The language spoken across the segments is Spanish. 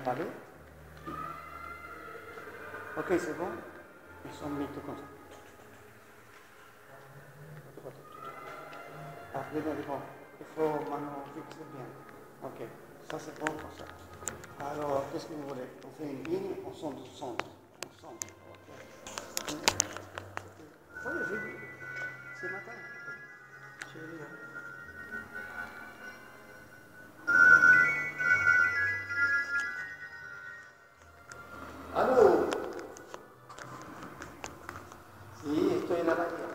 pared. Ok, c'est bon. Ils sont mis tout comme ça. Après, bon, il faut maintenant fixer bien. Ok, ça c'est bon comme ça. Alors, qu'est-ce que vous voulez? On fait une ligne, on centre, centre. On centre. Ok. Oui, j'ai vu. Ce matin. J'ai vu. Allô? Sí, estoy en la bahía.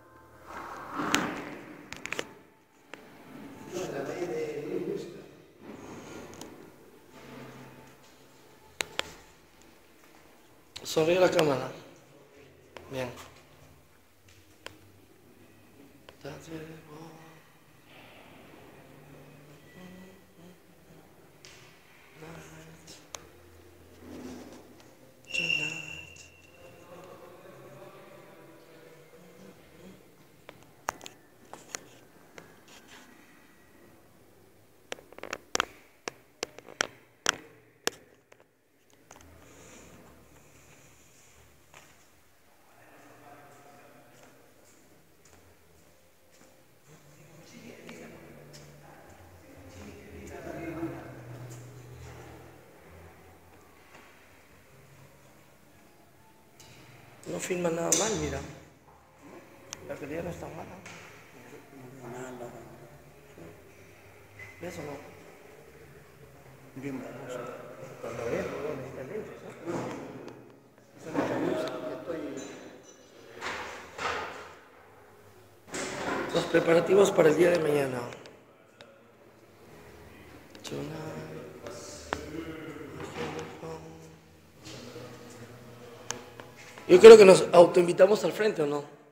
No, en la bahía de Livingston. Sonríe a la cámara. Bien. No filma nada mal, mira. La calidad no está mala. Nada. ¿Ves o no? Bien borroso. Cuando ves, no necesitas lentes, ¿no? Esa mucha música que estoy... Los preparativos para el día de mañana. Yo creo que nos autoinvitamos al frente, ¿o no?